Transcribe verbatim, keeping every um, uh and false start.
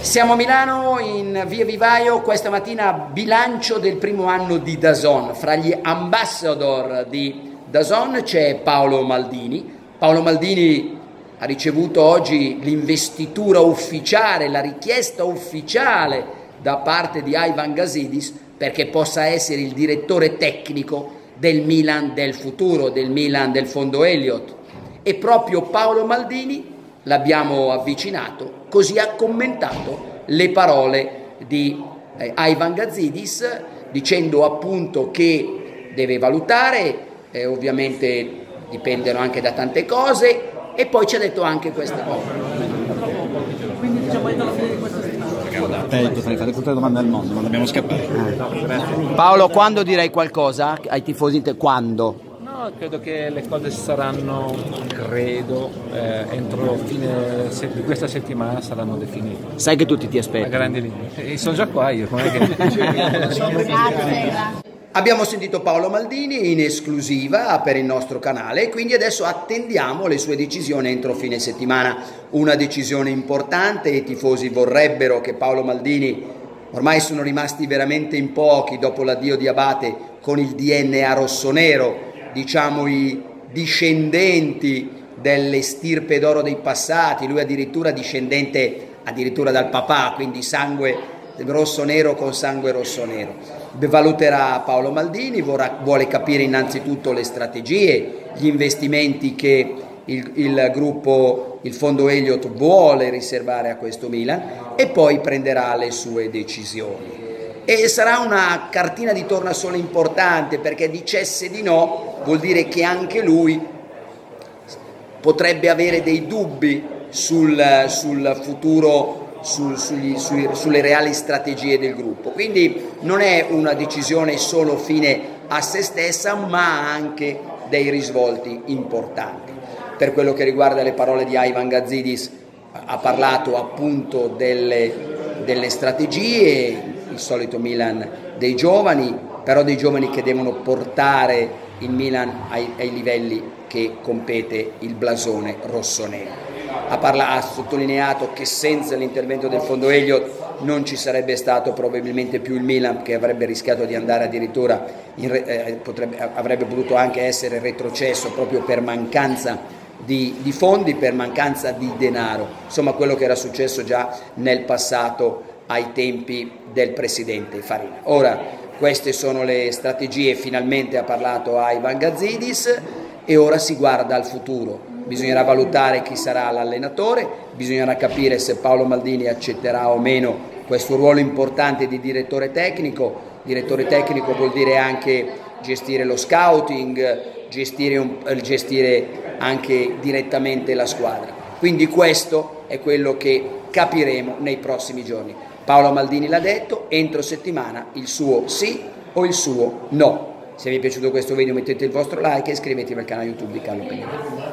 Siamo a Milano in via Vivaio, questa mattina bilancio del primo anno di DAZN. Fra gli ambassador di DAZN c'è Paolo Maldini. Paolo Maldini ha ricevuto oggi l'investitura ufficiale, la richiesta ufficiale da parte di Ivan Gazidis perché possa essere il direttore tecnico del Milan del futuro, del Milan del fondo Elliott. E proprio Paolo Maldini l'abbiamo avvicinato, così ha commentato le parole di eh, Ivan Gazidis, dicendo appunto che deve valutare, eh, ovviamente dipendono anche da tante cose, e poi ci ha detto anche questa cosa. Quindi diciamo è alla fine di questa settimana. Te potrei fare tutte le domande al mondo, ma dobbiamo scappare. Paolo, quando direi qualcosa ai tifosi? Quando? No, credo che le cose saranno, credo, eh, entro fine di questa settimana saranno definite. Sai che tutti ti A aspettano. grandi linee. E sono già qua io, non è che... Abbiamo sentito Paolo Maldini in esclusiva per il nostro canale, quindi adesso attendiamo le sue decisioni entro fine settimana. Una decisione importante, i tifosi vorrebbero che Paolo Maldini, ormai sono rimasti veramente in pochi dopo l'addio di Abate con il D N A rossonero, diciamo i discendenti delle stirpe d'oro dei passati, lui addirittura discendente addirittura dal papà, quindi sangue rosso-nero con sangue rosso-nero. Valuterà Paolo Maldini, vorrà, vuole capire innanzitutto le strategie, gli investimenti che il, il gruppo, il fondo Elliott vuole riservare a questo Milan e poi prenderà le sue decisioni. E sarà una cartina di tornasole importante, perché dicesse di no vuol dire che anche lui potrebbe avere dei dubbi sul, sul futuro, sul, sugli, sui, sulle reali strategie del gruppo. Quindi non è una decisione solo fine a se stessa, ma anche dei risvolti importanti. Per quello che riguarda le parole di Ivan Gazidis, ha parlato appunto delle, delle strategie, il solito Milan dei giovani, però dei giovani che devono portare il Milan ai, ai livelli che compete il blasone rossonero. Ha, parla, ha sottolineato che senza l'intervento del fondo Elliott non ci sarebbe stato probabilmente più il Milan, che avrebbe rischiato di andare addirittura, in, eh, potrebbe, avrebbe potuto anche essere retrocesso proprio per mancanza di, di fondi, per mancanza di denaro, insomma quello che era successo già nel passato ai tempi del presidente Farina. Ora, queste sono le strategie, finalmente ha parlato Ivan Gazidis e ora si guarda al futuro. Bisognerà valutare chi sarà l'allenatore, bisognerà capire se Paolo Maldini accetterà o meno questo ruolo importante di direttore tecnico. Direttore tecnico vuol dire anche gestire lo scouting, gestire, un, gestire anche direttamente la squadra. Quindi questo è quello che capiremo nei prossimi giorni. Paolo Maldini l'ha detto, entro settimana il suo sì o il suo no. Se vi è piaciuto questo video mettete il vostro like e iscrivetevi al canale YouTube di Carlo Pegnaroli.